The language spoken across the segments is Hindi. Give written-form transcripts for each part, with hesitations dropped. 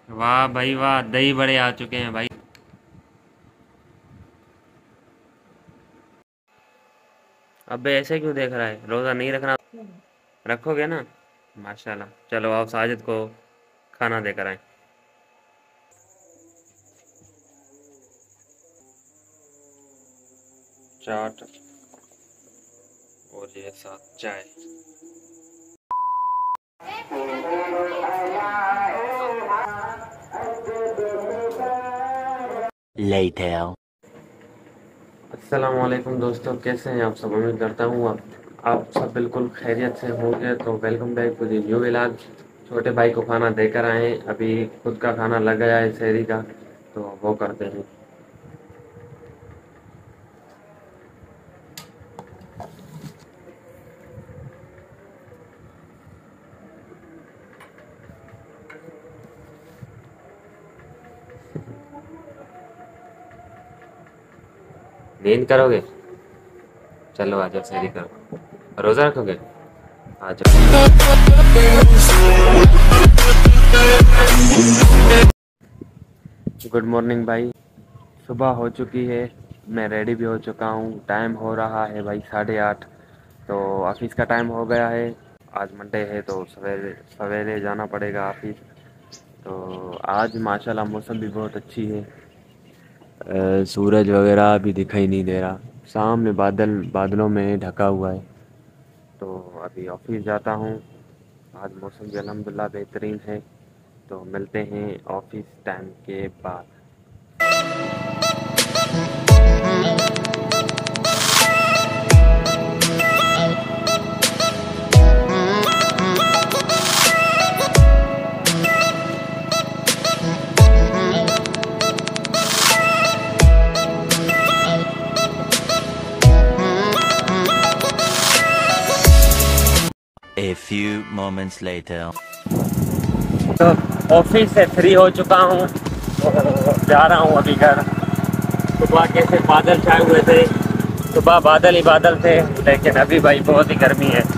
वाह भाई वाह, दही बड़े आ चुके हैं भाई। अबे ऐसे क्यों देख रहा है, रोज़ा नहीं रखना? रखोगे ना? माशाल्लाह। चलो आओ साजिद को खाना देकर आए। चाट और ये साथ चाय। Later. अस्सलाम वालेकुम दोस्तों, कैसे हैं आप सब? उम्मीद करता हूँ आप सब बिल्कुल खैरियत से होंगे। तो welcome back to the new vlog. छोटे भाई को खाना देकर आए, अभी खुद का खाना लग गया है शहरी का, तो वो करते हैं। नींद करोगे? चलो आ जाओ, शहरी करो। रोज़ा रखोगे? आ जाओ। गुड मॉर्निंग भाई। सुबह हो चुकी है, मैं रेडी भी हो चुका हूँ। टाइम हो रहा है भाई 8:30। तो ऑफिस का टाइम हो गया है। आज मंडे है तो सवेरे सवेरे जाना पड़ेगा ऑफिस। तो आज माशाल्लाह मौसम भी बहुत अच्छी है। सूरज वगैरह भी दिखाई नहीं दे रहा, सामने बादलों में ढका हुआ है। तो अभी ऑफिस जाता हूँ। आज मौसम भी अल्हम्दुलिल्लाह बेहतरीन है। तो मिलते हैं ऑफिस टाइम के बाद। A few moments later. तो ऑफिस से फ्री हो चुका हूँ, तो जा रहा हूँ अभी घर। सुबह कैसे बादल छाए हुए थे, सुबह बादल ही बादल थे, लेकिन अभी भाई बहुत ही गर्मी है।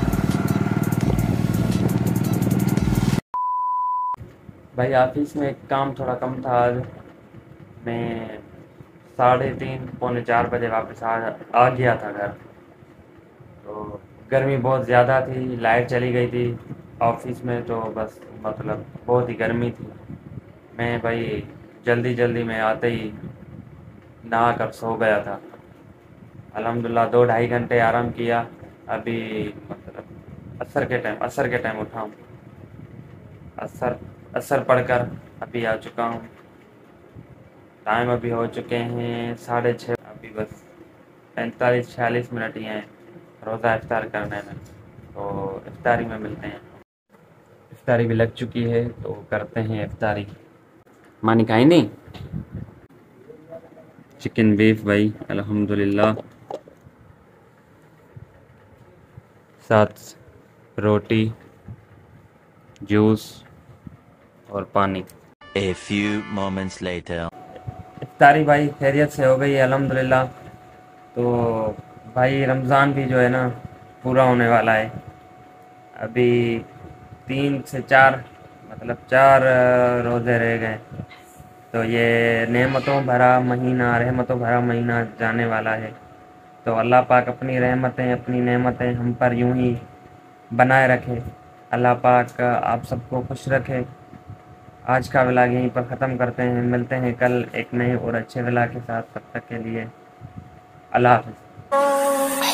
भाई ऑफिस में काम थोड़ा कम था आज। मैं 3:30 पौने 4 बजे वापस आ गया था घर। तो गर्मी बहुत ज़्यादा थी, लाइट चली गई थी ऑफिस में, तो बस मतलब बहुत ही गर्मी थी। मैं भाई जल्दी जल्दी में आते ही नहा कर सो गया था। अल्हम्दुलिल्लाह 2 ढाई घंटे आराम किया। अभी मतलब असर के टाइम उठा हूँ। असर असर पढ़कर अभी आ चुका हूँ। टाइम अभी हो चुके हैं 6:30। अभी बस 45-46 मिनट ही हैं रोज़ा इफ्तार करने में। तो इफ्तारी में मिलते हैं। इफ्तारी भी लग चुकी है, तो करते हैं इफ्तारी। मानी खाई नहीं? चिकन बीफ भाई अल्हम्दुलिल्लाह, साथ रोटी, जूस और पानी। A few moments later. इफ्तारी भाई खैरियत से हो गई है अल्हम्दुलिल्लाह। तो भाई रमज़ान भी जो है ना पूरा होने वाला है। अभी 3 से 4 मतलब 4 रोज़े रह गए। तो ये नेमतों भरा महीना, रहमतों भरा महीना जाने वाला है। तो अल्लाह पाक अपनी रहमतें, अपनी नेमतें हम पर यूं ही बनाए रखे। अल्लाह पाक आप सबको खुश रखे। आज का व्लॉग यहीं पर ख़त्म करते हैं। मिलते हैं कल एक नए और अच्छे व्लॉग के साथ। तब तक के लिए अल्लाह हाफ़िज़।